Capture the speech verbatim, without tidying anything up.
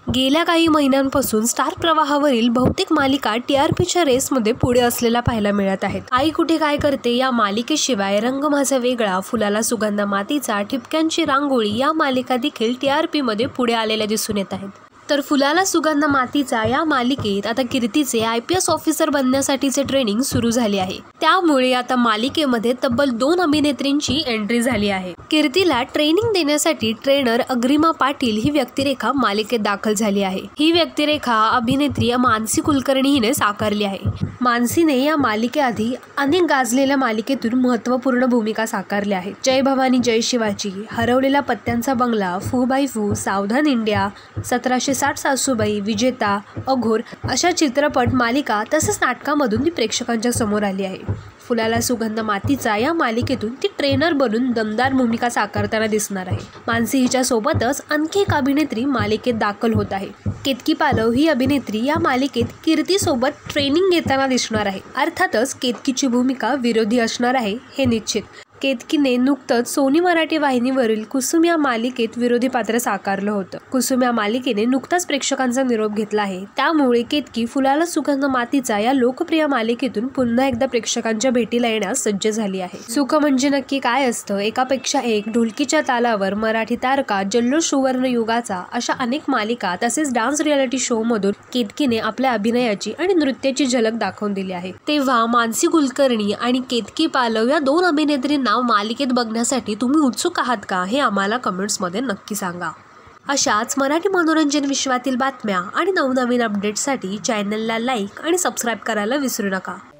गेल्या काही महिन्यांपासून स्टार प्रवाहावरील बहुतेक मालिका टीआरपीच्या रेसमध्ये पुढे असलेला पाहायला मिळत आहेत। आई कुठे काय करते या मालिकेशिवाय रंग माझा वेगळा, फुलाला सुगंध मातीचा, ठिपक्यांची रांगोळी या मालिका देखील टीआरपीमध्ये पुढे आलेल्या दिसून येत आहेत। तर फुलाला सुगंध मातीचा या मालिकेत आता कीर्तीचे आय पी एस ऑफिसर बनण्यासाठीचे ट्रेनिंग सुरू झाले आहे। त्यामुळे आता मालिकेमध्ये तब्बल दोन अभिनेत्रींची एंट्री झाली आहे। कीर्तीला ट्रेनिंग देण्यासाठी ट्रेनर अग्रिमा पाटील ही व्यक्तिरेखा मालिकेत दाखल झाली आहे। ही व्यक्तिरेखा अभिनेत्री मानसी कुलकर्णी हिने साकारली आहे। मानसीने या मालिकेआधी अनेक गाजलेल्या मालिकेतून महत्त्वपूर्ण भूमिका साकारल्या आहेत। जय भवानी जय शिवाजी, हरवलेला पत्त्यांचा बंगला, फू बाय फू, सावधान इंडिया, सतराशे साठ सासूबाई, विजेता, अघोर अशा चित्रपट मालिका तसंच नाटकामधून ती प्रेक्षकांच्या समोर आली आहे। फुलाला सुगंध मातीचा या मालिकेतून ती ट्रेनर बनून दमदार भूमिका साकारताना दिसणार आहे। मानसी हिच्या सोबतच आणखी एक अभिनेत्री मालिकेत दाखल होत आहे। केतकी पालव ही अभिनेत्री या मालिकेत कीर्ती सोबत ट्रेनिंग घेताना दिसणार आहे। अर्थातच केतकीची भूमिका विरोधी असणार आहे हे निश्चित। केतकीने नुकतंच सोनी मराठी वाहिनीवरील कुसुम या मालिकेत विरोधी पात्र साकारलं होतं। कुसुम या मालिकेने नुकताच प्रेक्षकांचा निरोप घेतला आहे। त्यामुळे केतकी फुलाला सुगंध मातीचा या लोकप्रिय मालिकेतून पुन्हा एकदा प्रेक्षकांच्या भेटीला येण्यास सज्ज झाली आहे। सुख म्हणजे नक्की काय असतं, एकापेक्षा एक, ढोलकीच्या तालावर, मराठी तारका, जल्लोष सुवर्ण युगाचा अशा अनेक मालिका तसेच डान्स रियालिटी शो मधून केतकीने आपल्या अभिनयाची आणि नृत्याची झलक दाखवून दिली आहे। तेव्हा मानसी कुलकर्णी आणि केतकी पालव या दोन अभिनेत्रींना मालिकेत बघण्यासाठी तुम्ही उत्सुक आहात का हे आम्हाला कमेंट्समध्ये नक्की सांगा। अशाच मराठी मनोरंजन विश्वातील बातम्या आणि नवनवीन अपडेट्ससाठी चॅनलला लाईक आणि सबस्क्राईब करायला विसरू नका।